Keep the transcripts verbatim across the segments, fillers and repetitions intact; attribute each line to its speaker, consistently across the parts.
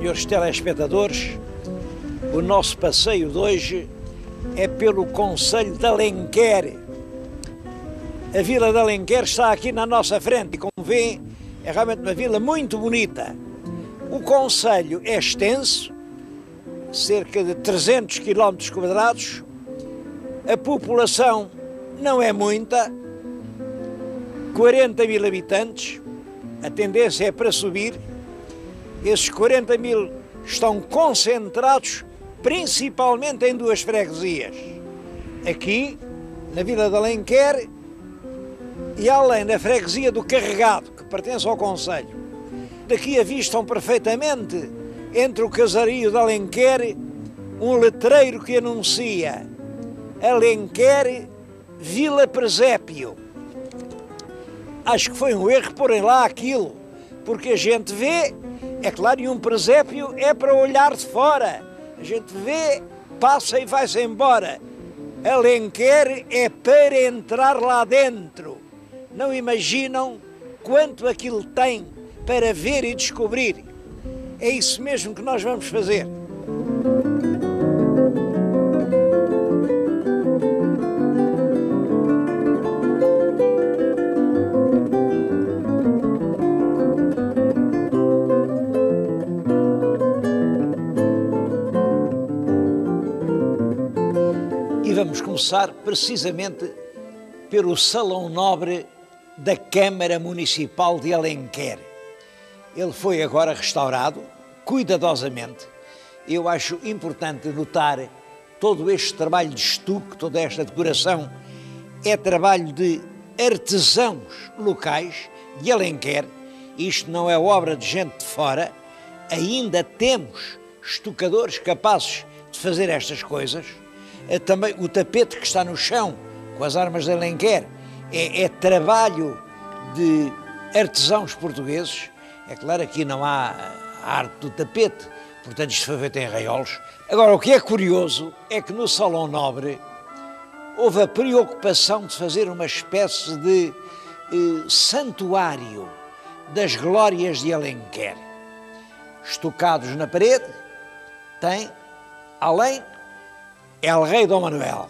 Speaker 1: senhores telespectadores, o nosso passeio de hoje é pelo concelho de Alenquer. A vila de Alenquer está aqui na nossa frente e, como vêem, é realmente uma vila muito bonita. O concelho é extenso, cerca de trezentos quilómetros quadrados, a população não é muita, quarenta mil habitantes, a tendência é para subir. Esses quarenta mil estão concentrados principalmente em duas freguesias, aqui na vila de Alenquer e além da freguesia do Carregado, que pertence ao concelho. Daqui avistam perfeitamente, entre o casario de Alenquer, um letreiro que anuncia Alenquer Vila Presépio. Acho que foi um erro porem lá aquilo, porque a gente vê, é claro, e um presépio é para olhar de fora. A gente vê, passa e vai-se embora. Alenquer é para entrar lá dentro. Não imaginam quanto aquilo tem para ver e descobrir. É isso mesmo que nós vamos fazer. E vamos começar precisamente pelo Salão Nobre da Câmara Municipal de Alenquer. Ele foi agora restaurado, cuidadosamente. Eu acho importante notar todo este trabalho de estuque, toda esta decoração, é trabalho de artesãos locais de Alenquer. Isto não é obra de gente de fora. Ainda temos estucadores capazes de fazer estas coisas. Também o tapete que está no chão, com as armas de Alenquer, é, é trabalho de artesãos portugueses. É claro, aqui não há a arte do tapete, portanto isto foi feito em arraiolos. Agora, o que é curioso é que no Salão Nobre houve a preocupação de fazer uma espécie de eh, santuário das glórias de Alenquer. Estucados na parede, tem, além, El Rei Dom Manuel.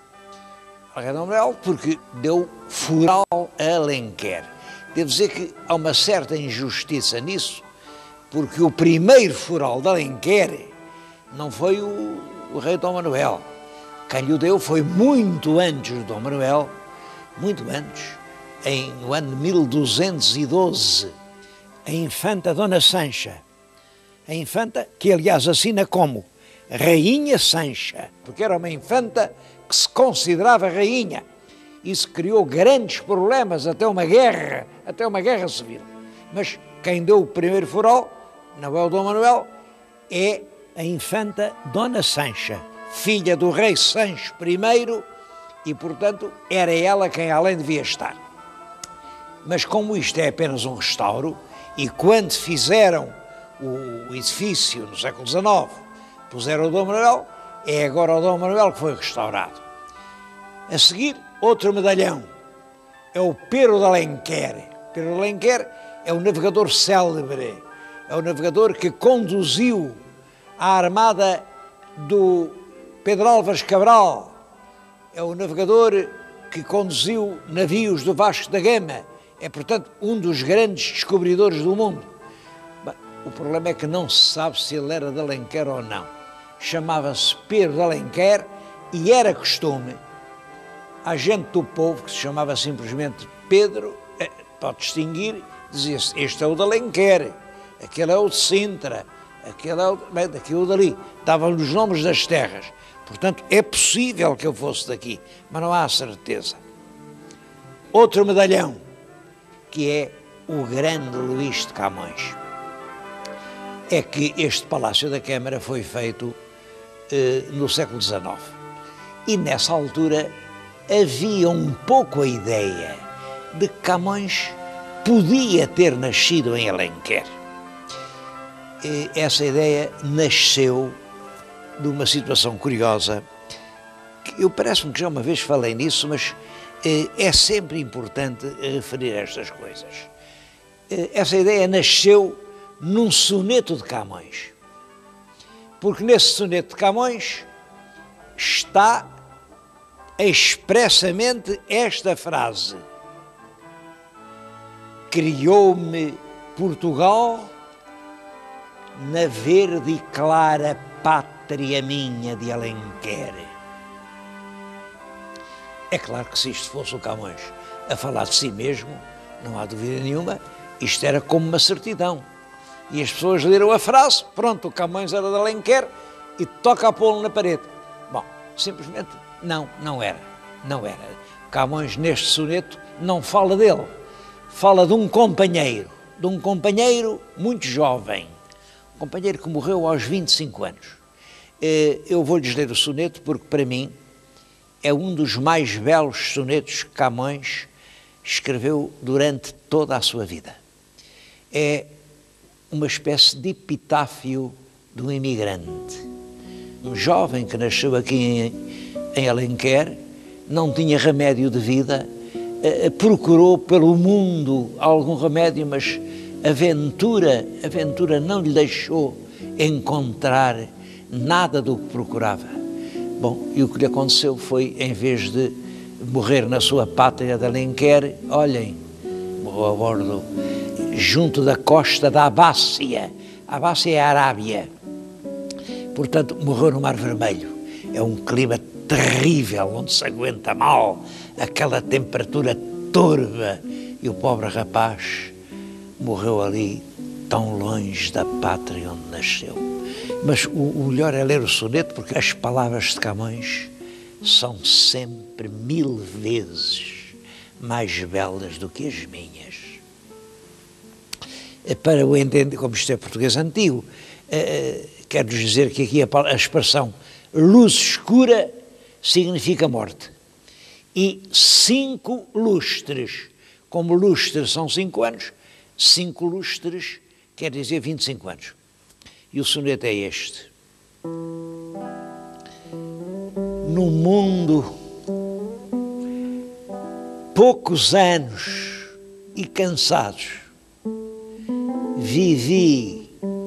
Speaker 1: El Rei Dom Manuel porque deu fural a Alenquer. Devo dizer que há uma certa injustiça nisso, porque o primeiro fural de Alenquer não foi o, o rei Dom Manuel. Quem lhe deu foi muito antes do Dom Manuel, muito antes, em, no ano de mil duzentos e doze, a infanta Dona Sancha. A infanta que, aliás, assina como Rainha Sancha, porque era uma infanta que se considerava rainha. Isso criou grandes problemas, até uma guerra, até uma guerra civil. Mas quem deu o primeiro fural, não é o Dom Manuel, é a infanta Dona Sancha, filha do rei Sancho I, e, portanto, era ela quem além devia estar. Mas como isto é apenas um restauro, e quando fizeram o edifício no século dezenove, puseram o Dom Manuel, é agora o Dom Manuel que foi restaurado. A seguir, outro medalhão, é o Pero de Alenquer. Pero de Alenquer é um navegador célebre, é o navegador que conduziu a armada do Pedro Álvares Cabral, é o navegador que conduziu navios do Vasco da Gama, é, portanto, um dos grandes descobridores do mundo. Bem, o problema é que não se sabe se ele era de Alenquer ou não. Chamava-se Pero de Alenquer e era costume a gente do povo, que se chamava simplesmente Pedro, para distinguir, dizia-se, este é o de Alenquer, aquele é o de Sintra, aquele é o, bem, daqui o dali. Davam-lhe os nomes das terras. Portanto, é possível que eu fosse daqui, mas não há certeza. Outro medalhão, que é o grande Luís de Camões. É que este Palácio da Câmara foi feito eh, no século dezenove. E nessa altura havia um pouco a ideia de que Camões podia ter nascido em Alenquer. E essa ideia nasceu de uma situação curiosa, que eu parece-me que já uma vez falei nisso, mas eh, é sempre importante referir estas coisas. Eh, essa ideia nasceu num soneto de Camões. Porque nesse soneto de Camões está expressamente esta frase: criou-me Portugal na verde e clara pátria minha de Alenquer. É claro que se isto fosse o Camões a falar de si mesmo, não há dúvida nenhuma, isto era como uma certidão. E as pessoas leram a frase, pronto, o Camões era de Alenquer e toca a pô-lo na parede. Bom, simplesmente não, não era, não era. Camões neste soneto não fala dele, fala de um companheiro, de um companheiro muito jovem, um companheiro que morreu aos vinte e cinco anos. Eu vou-lhes ler o soneto porque, para mim, é um dos mais belos sonetos que Camões escreveu durante toda a sua vida. É uma espécie de epitáfio de um imigrante, um jovem que nasceu aqui em, em Alenquer, não tinha remédio de vida, eh, procurou pelo mundo algum remédio, mas a aventura, a aventura não lhe deixou encontrar nada do que procurava. Bom, e o que lhe aconteceu foi, em vez de morrer na sua pátria de Alenquer, olhem, morreu a bordo, junto da costa da Abácia. A Abácia é a Arábia. Portanto, morreu no Mar Vermelho. É um clima terrível, onde se aguenta mal, aquela temperatura torva. E o pobre rapaz morreu ali, tão longe da pátria onde nasceu. Mas o, o melhor é ler o soneto, porque as palavras de Camões são sempre mil vezes mais belas do que as minhas. Para o entender, como isto é português antigo, eh, quero dizer que aqui a, a expressão luz escura significa morte. E cinco lustres, como lustres são cinco anos, cinco lustres quer dizer vinte e cinco anos. E o soneto é este. No mundo, poucos anos e cansados, vivi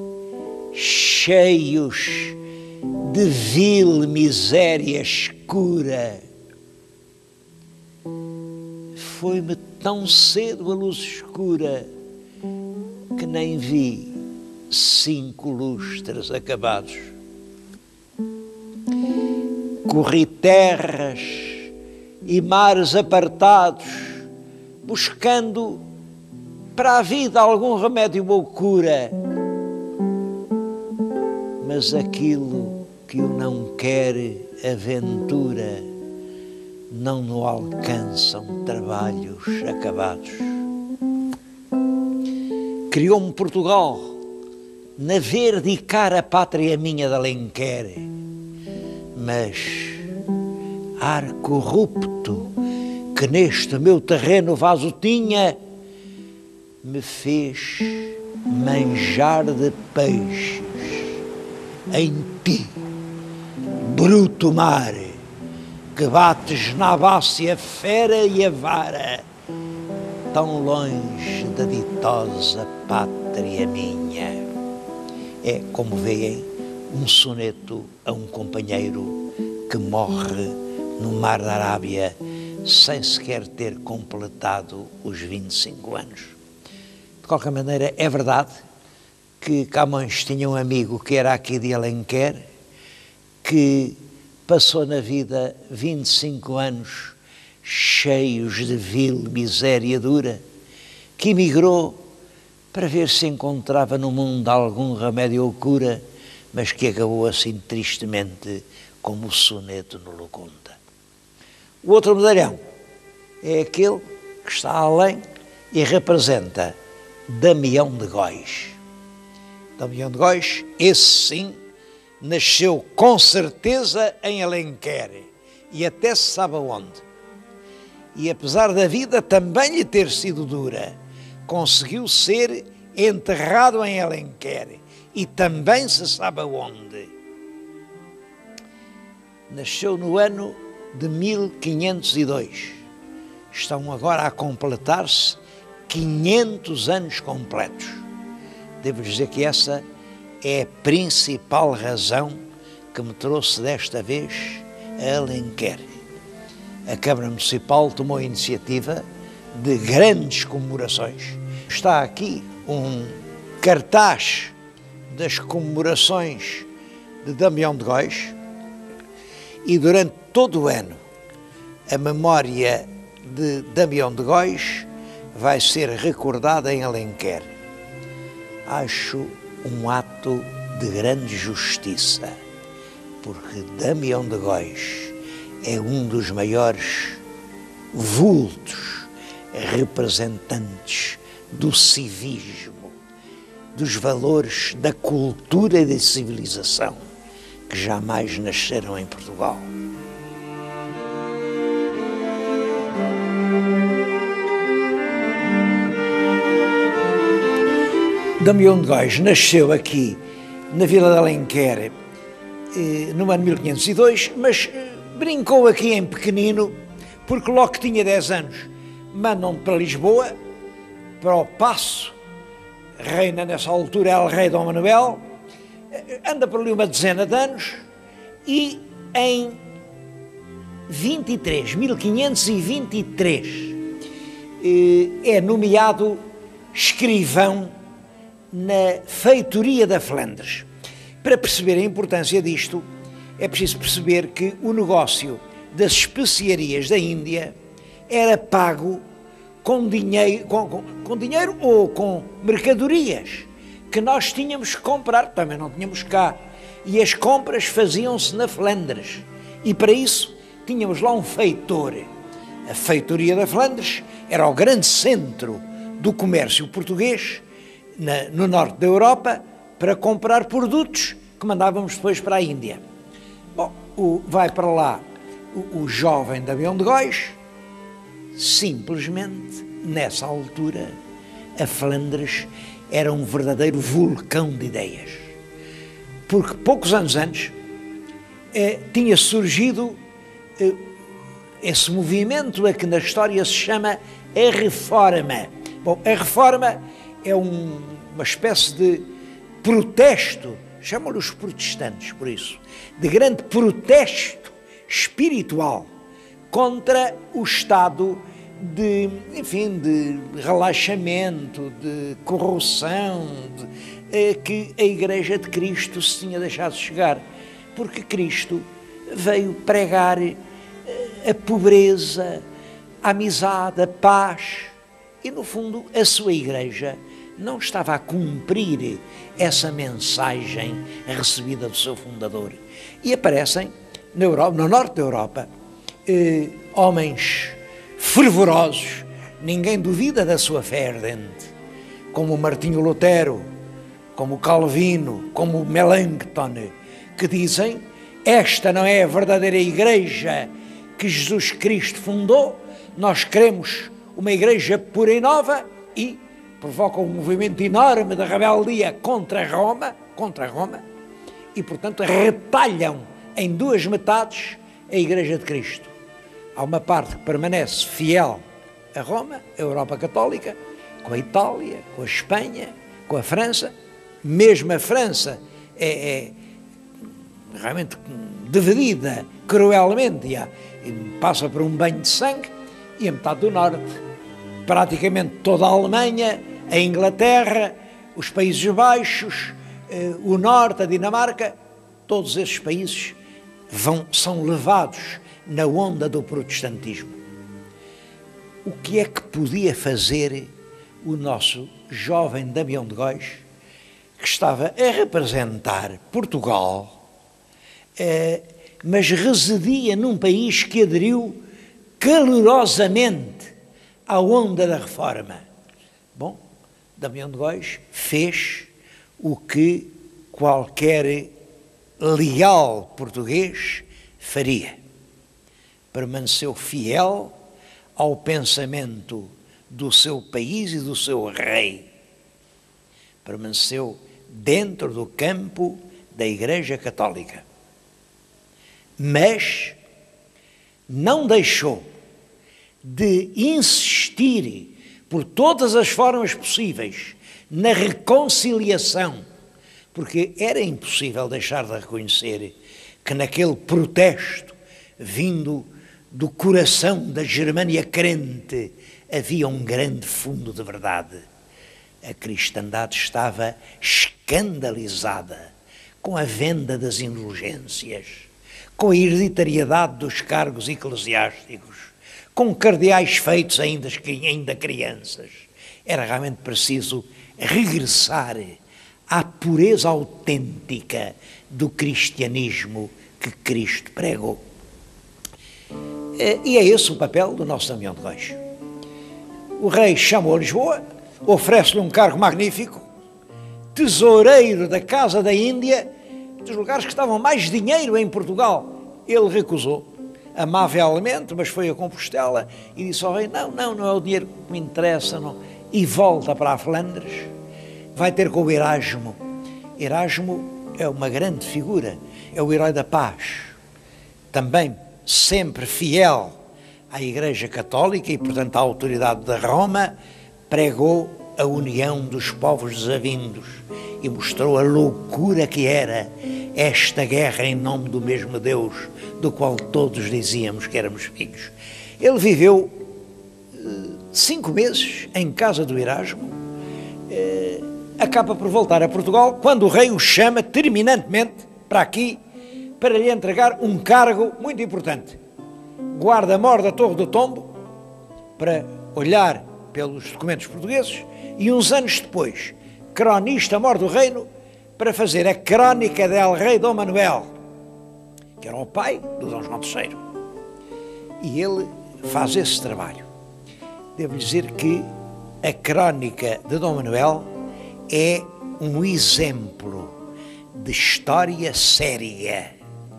Speaker 1: cheios de vil miséria escura. Foi-me tão cedo a luz escura que nem vi cinco lustres acabados. Corri terras e mares apartados, buscando para a vida algum remédio ou cura. Mas aquilo que o não quer aventura, não no alcançam trabalhos acabados. Criou-me Portugal na verde e cara pátria minha de Alenquer, mas ar corrupto que neste meu terreno vaso tinha me fez manjar de peixes em ti, bruto mar, que bates na Abácia fera e avara, tão longe da ditosa pátria minha. É, como veem, um soneto a um companheiro que morre no Mar da Arábia sem sequer ter completado os vinte e cinco anos. De qualquer maneira, é verdade que Camões tinha um amigo que era aqui de Alenquer, que passou na vida vinte e cinco anos cheios de vil miséria dura, que emigrou para ver se encontrava no mundo algum remédio ou cura, mas que acabou assim tristemente, como o soneto nos o conta. O outro medalhão é aquele que está além e representa Damião de Góis. Damião de Góis, esse sim, nasceu com certeza em Alenquer e até se sabe onde. E apesar da vida também lhe ter sido dura, conseguiu ser enterrado em Alenquer e também se sabe onde. Nasceu no ano de mil quinhentos e dois. Estão agora a completar-se quinhentos anos completos. Devo dizer que essa é a principal razão que me trouxe desta vez a Alenquer. A Câmara Municipal tomou a iniciativa de grandes comemorações. Está aqui um cartaz das comemorações de Damião de Góis e durante todo o ano a memória de Damião de Góis vai ser recordada em Alenquer. Acho um ato de grande justiça, porque Damião de Góis é um dos maiores vultos representantes do civismo, dos valores da cultura e da civilização que jamais nasceram em Portugal. Damião de Góis nasceu aqui na Vila de Alenquer no ano mil quinhentos e dois, mas brincou aqui em pequenino, porque logo que tinha dez anos mandam-no para Lisboa, para o Paço, reina nessa altura El Rei Dom Manuel, anda por ali uma dezena de anos e em vinte e três, mil quinhentos e vinte e três é nomeado escrivão na feitoria da Flandres. Para perceber a importância disto, é preciso perceber que o negócio das especiarias da Índia era pago com dinheiro, com, com, com dinheiro ou com mercadorias que nós tínhamos que comprar, também não tínhamos cá, e as compras faziam-se na Flandres, e para isso tínhamos lá um feitor. A feitoria da Flandres era o grande centro do comércio português na, no norte da Europa, para comprar produtos que mandávamos depois para a Índia. Bom, o, vai para lá o, o jovem Damião de Góis. Simplesmente, nessa altura, a Flandres era um verdadeiro vulcão de ideias. Porque poucos anos antes eh, tinha surgido eh, esse movimento a que na história se chama a Reforma. Bom, a Reforma é um, uma espécie de protesto, chamam-lhe os protestantes por isso, de grande protesto espiritual contra o estado de, enfim, de relaxamento, de corrupção, de, eh, que a Igreja de Cristo se tinha deixado chegar, porque Cristo veio pregar eh, a pobreza, a amizade, a paz, e no fundo a sua Igreja não estava a cumprir essa mensagem recebida do seu fundador. E aparecem na Europa, no norte da Europa, eh, homens fervorosos, ninguém duvida da sua fé ardente, como Martinho Lutero, como Calvino, como Melanchthon, que dizem: esta não é a verdadeira igreja que Jesus Cristo fundou, nós queremos uma igreja pura e nova, e provocam um movimento enorme de rebeldia contra Roma, contra Roma, e portanto retalham em duas metades a Igreja de Cristo. Há uma parte que permanece fiel a Roma, a Europa Católica, com a Itália, com a Espanha, com a França. Mesmo a França é, é realmente dividida cruelmente, e passa por um banho de sangue, e a metade do norte, praticamente toda a Alemanha, a Inglaterra, os Países Baixos, eh, o Norte, a Dinamarca, todos esses países vão, são levados na onda do protestantismo. O que é que podia fazer o nosso jovem Damião de Góis, que estava a representar Portugal, eh, mas residia num país que aderiu calorosamente à onda da Reforma? Bom, Damião de Góis fez o que qualquer leal português faria. Permaneceu fiel ao pensamento do seu país e do seu rei. Permaneceu dentro do campo da Igreja Católica. Mas não deixou de insistir por todas as formas possíveis na reconciliação, porque era impossível deixar de reconhecer que naquele protesto vindo do coração da Germânia crente havia um grande fundo de verdade. A cristandade estava escandalizada com a venda das indulgências, com a hereditariedade dos cargos eclesiásticos, com cardeais feitos ainda, ainda crianças. Era realmente preciso regressar à pureza autêntica do cristianismo que Cristo pregou. E é esse o papel do nosso Damião de Reis. O rei chamou a Lisboa, oferece-lhe um cargo magnífico, tesoureiro da Casa da Índia, dos lugares que estavam mais dinheiro em Portugal. Ele recusou, amavelmente, mas foi a Compostela e disse ao rei, não, não, não é o dinheiro que me interessa, não. E volta para a Flandres, vai ter com o Erasmo. Erasmo é uma grande figura, é o herói da paz, também sempre fiel à Igreja Católica e, portanto, à autoridade de Roma, pregou a união dos povos desavindos e mostrou a loucura que era esta guerra em nome do mesmo Deus, do qual todos dizíamos que éramos filhos. Ele viveu uh, cinco meses em casa do Erasmo, uh, acaba por voltar a Portugal, quando o rei o chama terminantemente para aqui, para lhe entregar um cargo muito importante. Guarda-mor da Torre do Tombo, para olhar pelos documentos portugueses, e uns anos depois, cronista-mor do reino, para fazer a crónica del rei Dom Manuel, que era o pai do Dom João terceiro. E ele faz esse trabalho. Devo dizer que a crónica de Dom Manuel é um exemplo de história séria.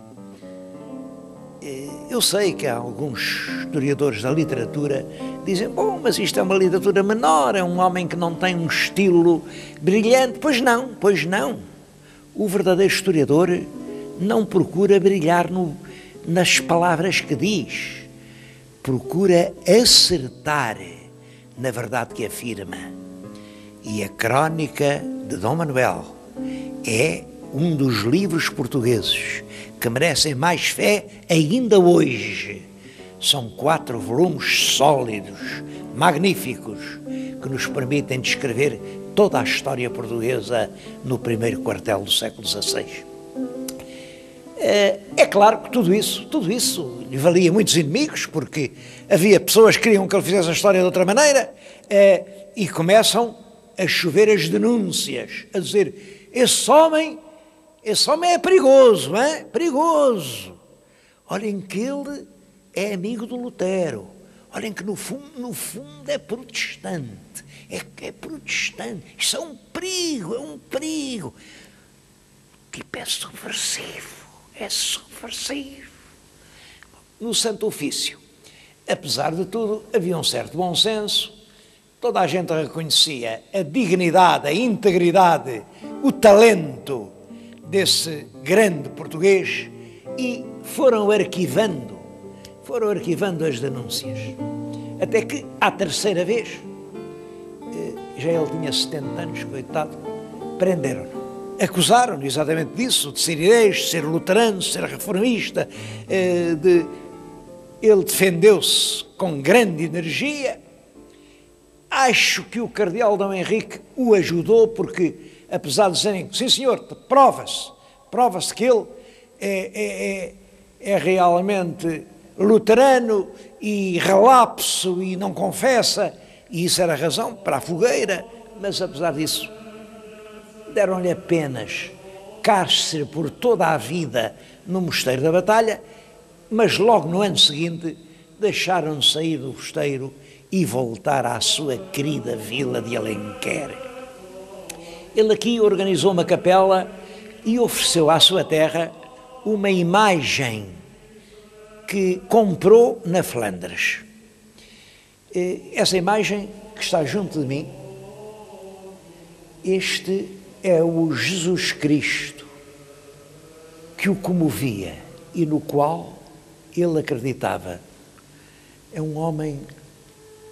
Speaker 1: Eu sei que há alguns historiadores da literatura que dizem, bom, mas isto é uma literatura menor, é um homem que não tem um estilo brilhante. Pois não, pois não. O verdadeiro historiador não procura brilhar no, nas palavras que diz, procura acertar na verdade que afirma. E a crónica de Dom Manuel é um dos livros portugueses que merecem mais fé ainda hoje. São quatro volumes sólidos, magníficos, que nos permitem descrever toda a história portuguesa no primeiro quartel do século dezasseis. É claro que tudo isso, tudo isso lhe valia muitos inimigos, porque havia pessoas que queriam que ele fizesse a história de outra maneira, e começam a chover as denúncias, a dizer, esse homem, esse homem é perigoso, é? Perigoso. Olhem que ele é amigo do Lutero, olhem que no fundo, no fundo é protestante, é, é protestante, isso é um perigo, é um perigo. Tipo, é subversivo, é subversivo. No Santo Ofício, apesar de tudo, havia um certo bom senso, toda a gente reconhecia a dignidade, a integridade, o talento desse grande português e foram arquivando, foram arquivando as denúncias. Até que, à terceira vez, já ele tinha setenta anos, coitado, prenderam-no. Acusaram-no exatamente disso, de ser herege, de ser luterano, de ser reformista. De... Ele defendeu-se com grande energia. Acho que o cardeal Dom Henrique o ajudou, porque, apesar de dizerem, sim senhor, prova-se, prova-se que ele é, é, é realmente luterano e relapso e não confessa, e isso era razão para a fogueira, mas apesar disso, deram-lhe apenas cárcere por toda a vida no Mosteiro da Batalha, mas logo no ano seguinte deixaram-no sair do mosteiro e voltar à sua querida vila de Alenquer. Ele aqui organizou uma capela e ofereceu à sua terra uma imagem que comprou na Flandres. Essa imagem que está junto de mim, este é o Jesus Cristo que o comovia e no qual ele acreditava. É um homem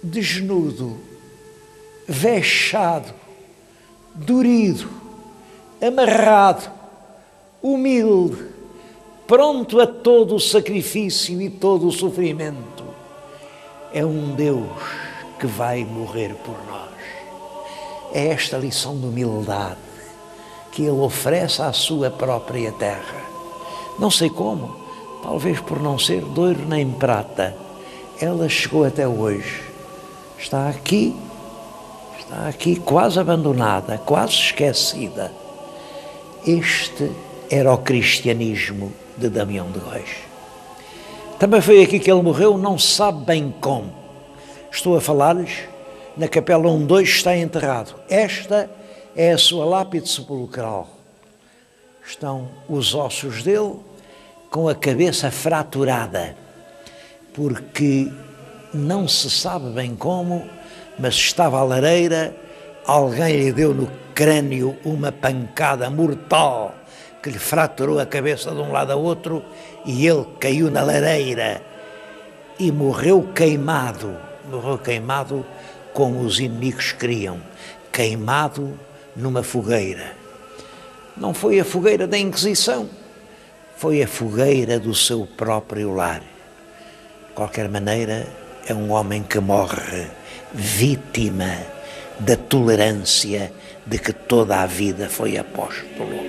Speaker 1: desnudo, vexado, dorido, amarrado, humilde, pronto a todo o sacrifício e todo o sofrimento. É um Deus que vai morrer por nós. É esta lição de humildade que Ele oferece à sua própria terra. Não sei como, talvez por não ser de ouro nem prata, ela chegou até hoje. Está aqui, está aqui quase abandonada, quase esquecida. Este era o cristianismo de Damião de Góis. Também foi aqui que ele morreu, não se sabe bem como. Estou a falar-lhes na capela onde hoje está enterrado. Esta é a sua lápide sepulcral. Estão os ossos dele com a cabeça fraturada, porque não se sabe bem como, mas estava à lareira, alguém lhe deu no crânio uma pancada mortal que lhe fraturou a cabeça de um lado a outro e ele caiu na lareira e morreu queimado, morreu queimado como os inimigos queriam, queimado numa fogueira. Não foi a fogueira da Inquisição, foi a fogueira do seu próprio lar. De qualquer maneira, é um homem que morre vítima da tolerância de que toda a vida foi apóstolo.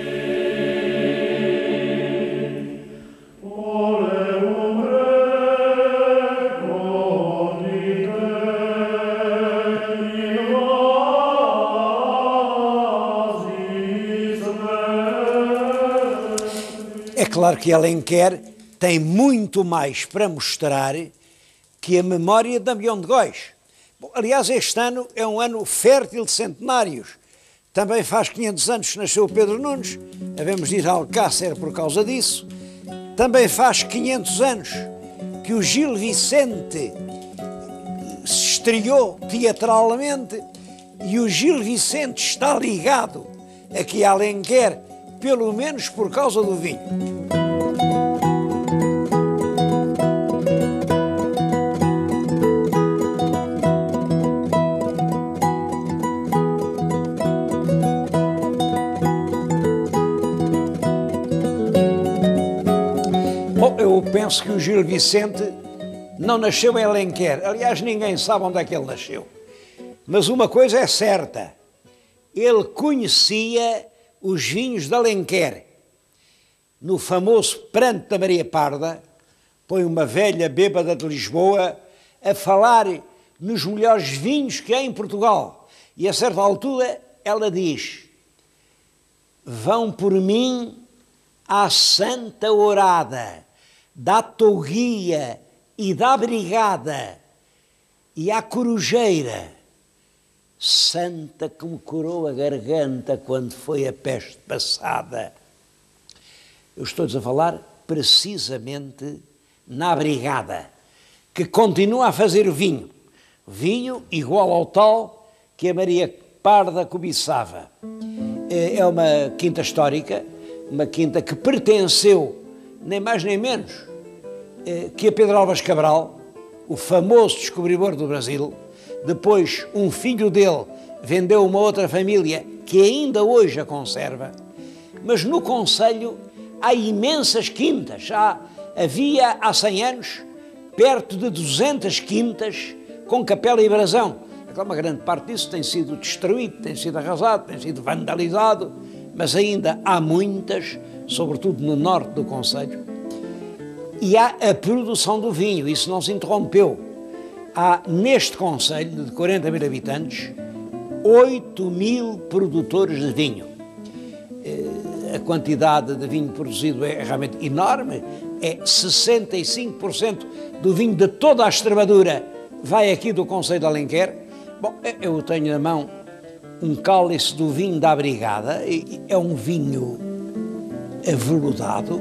Speaker 1: É claro que Alenquer tem muito mais para mostrar que a memória de Damião de Góis. Bom, aliás, este ano é um ano fértil de centenários. Também faz quinhentos anos que nasceu Pedro Nunes, havemos de ir a Alcácer por causa disso. Também faz quinhentos anos que o Gil Vicente se estreou teatralmente e o Gil Vicente está ligado aqui a Alenquer, pelo menos por causa do vinho. Bom, eu penso que o Gil Vicente não nasceu em Alenquer. Aliás, ninguém sabe onde é que ele nasceu. Mas uma coisa é certa, ele conhecia os vinhos de Alenquer. No famoso Pranto da Maria Parda, põe uma velha bêbada de Lisboa a falar nos melhores vinhos que há em Portugal. E a certa altura ela diz: vão por mim à Santa Orada, da Touguia e da Brigada e à Corujeira, santa que me curou a garganta quando foi a peste passada. Eu estou-lhes a falar precisamente na Brigada, que continua a fazer vinho, vinho igual ao tal que a Maria Parda cobiçava. É uma quinta histórica, uma quinta que pertenceu, nem mais nem menos, que a Pedro Álvares Cabral, o famoso descobridor do Brasil. Depois, um filho dele vendeu uma outra família que ainda hoje a conserva. Mas no concelho há imensas quintas. Há, havia há cem anos perto de duzentas quintas com capela e brasão. Uma grande parte disso tem sido destruído, tem sido arrasado, tem sido vandalizado, mas ainda há muitas, sobretudo no norte do concelho. E há a produção do vinho, isso não se interrompeu. Há neste concelho de quarenta mil habitantes oito mil produtores de vinho. A quantidade de vinho produzido é realmente enorme, é sessenta e cinco por cento do vinho de toda a Extremadura vai aqui do concelho de Alenquer. Bom, eu tenho na mão um cálice do vinho da Brigada, é um vinho aveludado,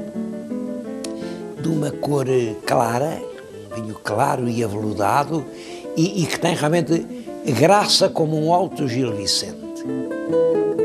Speaker 1: de uma cor clara, um vinho claro e aveludado, e, e que tem realmente graça como um alto Gil Vicente.